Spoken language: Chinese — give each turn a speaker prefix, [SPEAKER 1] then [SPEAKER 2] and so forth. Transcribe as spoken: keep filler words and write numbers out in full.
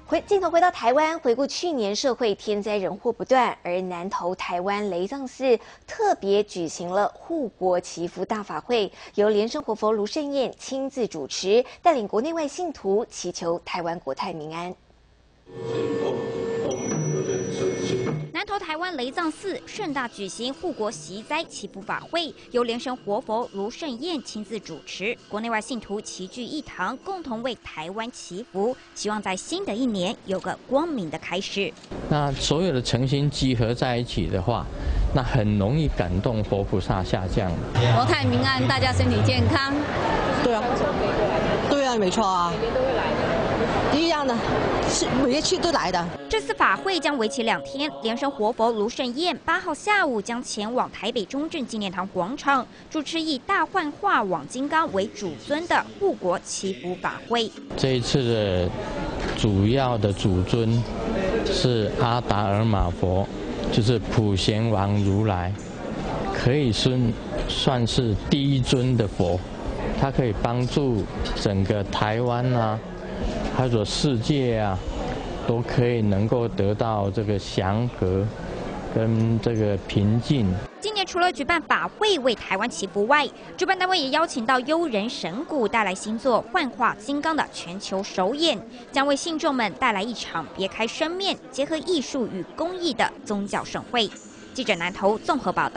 [SPEAKER 1] 回镜头回到台湾，回顾去年社会天灾人祸不断，而南投台湾雷藏寺特别举行了护国祈福大法会，由莲生活佛卢胜彦亲自主持，带领国内外信徒祈求台湾国泰民安。
[SPEAKER 2] 南投台湾雷藏寺盛大举行护国习灾祈福法会，由莲生活佛卢胜彦亲自主持，国内外信徒齐聚一堂，共同为台湾祈福，希望在新的一年有个光明的开始。
[SPEAKER 3] 那所有的诚心集合在一起的话，那很容易感动佛菩萨下降。
[SPEAKER 4] 国泰民安，大家身体健康。
[SPEAKER 5] 对啊，对啊，没错啊。 一样的，是每一次都来的。
[SPEAKER 2] 这次法会将为期两天，莲生活佛卢胜彦八号下午将前往台北中正纪念堂广场，主持以大幻化网金刚为主尊的护国祈福法会。
[SPEAKER 3] 这一次的主要的主尊是阿达尔玛佛，就是普贤王如来，可以算算是第一尊的佛，它可以帮助整个台湾啊。 还有世界啊，都可以能够得到这个祥和跟这个平静。
[SPEAKER 2] 今年除了举办法会为台湾祈福外，主办单位也邀请到悠人神鼓带来新作《幻化金刚》的全球首演，将为信众们带来一场别开生面、结合艺术与公益的宗教盛会。记者南投综合报道。